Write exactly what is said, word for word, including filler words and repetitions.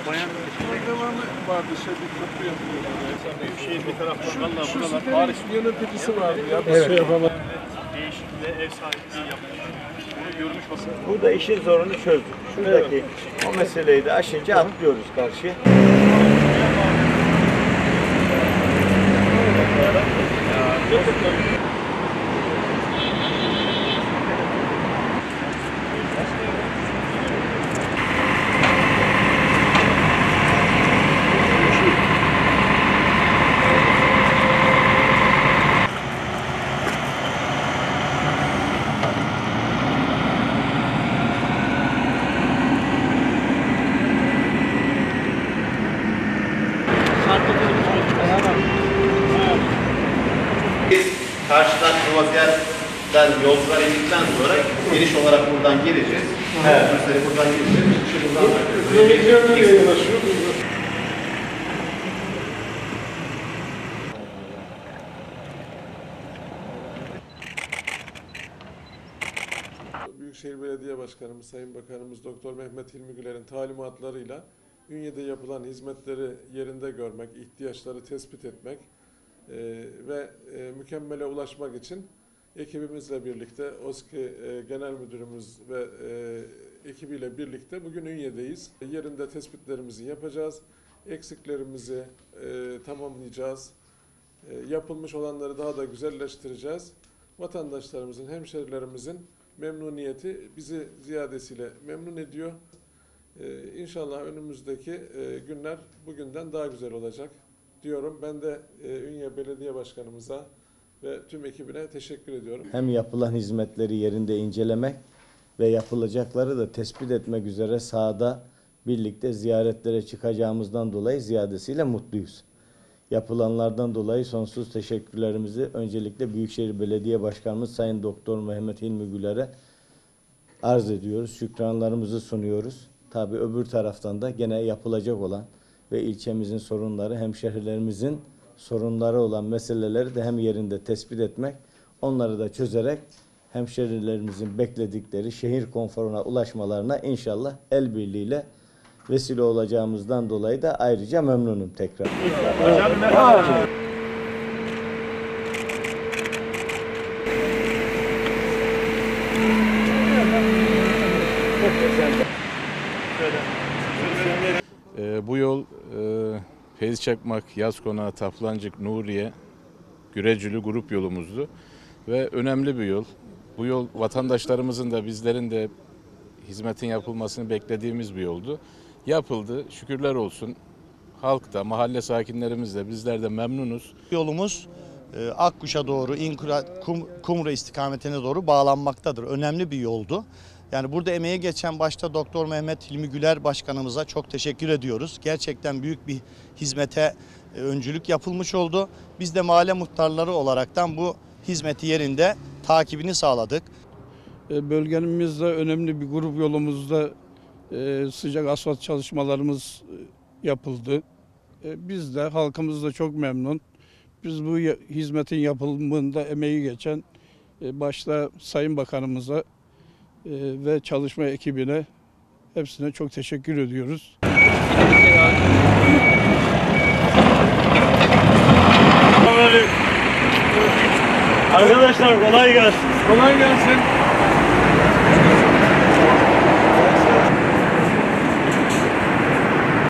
bayan devamı vardı, şey bir köprü yapıyorlar. Büyükşehir bir taraftan valla Şu buralar sitenin Paris yöneticisi vardı ya, bir Evet. şey yapamadı. değişikliğe ev sahipliği yapmış. Bunu görmüş basın. Burada işin zorunu çözdük. Şuradaki o meseleyi de aşınca atlıyoruz karşıya. Karşıdan Krovaziyer'den yolcular indikten sonra giriş olarak buradan gireceğiz. Evet. Mesela buradan gireceğiz. Çıkışı buradan bakıyoruz. Büyükşehir Belediye Başkanımız, Sayın Bakanımız Doktor Mehmet Hilmi Güler'in talimatlarıyla Ünye'de yapılan hizmetleri yerinde görmek, ihtiyaçları tespit etmek e, ve e, mükemmele ulaşmak için ekibimizle birlikte, OSKİ e, Genel Müdürümüz ve e, ekibiyle birlikte bugün Ünye'deyiz. Yerinde tespitlerimizi yapacağız, eksiklerimizi e, tamamlayacağız, e, yapılmış olanları daha da güzelleştireceğiz. Vatandaşlarımızın, hemşerilerimizin memnuniyeti bizi ziyadesiyle memnun ediyor. Ee, İnşallah önümüzdeki e, günler bugünden daha güzel olacak diyorum. Ben de e, Ünye Belediye Başkanımıza ve tüm ekibine teşekkür ediyorum. Hem yapılan hizmetleri yerinde incelemek ve yapılacakları da tespit etmek üzere sahada birlikte ziyaretlere çıkacağımızdan dolayı ziyadesiyle mutluyuz. Yapılanlardan dolayı sonsuz teşekkürlerimizi öncelikle Büyükşehir Belediye Başkanımız Sayın Doktor Mehmet Hilmi Güler'e arz ediyoruz. Şükranlarımızı sunuyoruz. Tabii öbür taraftan da gene yapılacak olan ve ilçemizin sorunları, hemşehrilerimizin sorunları olan meseleleri de hem yerinde tespit etmek, onları da çözerek hemşehrilerimizin bekledikleri şehir konforuna ulaşmalarına inşallah el birliğiyle vesile olacağımızdan dolayı da ayrıca memnunum tekrar. Hocam merhaba. Ee, bu yol e, Feyzi Çakmak, Yazkonağı, Taflancık, Nuriye, Gürecülü grup yolumuzdu ve önemli bir yol. Bu yol vatandaşlarımızın da bizlerin de hizmetin yapılmasını beklediğimiz bir yoldu. Yapıldı, şükürler olsun. Halk da, mahalle sakinlerimiz de, bizler de memnunuz. Yolumuz e, Akkuş'a doğru, İnkura, Kum, Kumru istikametine doğru bağlanmaktadır. Önemli bir yoldu. Yani burada emeğe geçen başta Doktor Mehmet Hilmi Güler Başkanımıza çok teşekkür ediyoruz. Gerçekten büyük bir hizmete e, öncülük yapılmış oldu. Biz de mahalle muhtarları olaraktan bu hizmeti yerinde takibini sağladık. Bölgemizde önemli bir grup yolumuzda sıcak asfalt çalışmalarımız yapıldı. Biz de, halkımız da çok memnun. Biz bu hizmetin yapılımında emeği geçen başta Sayın Bakanımıza ve çalışma ekibine hepsine çok teşekkür ediyoruz. Arkadaşlar kolay gelsin. Kolay gelsin.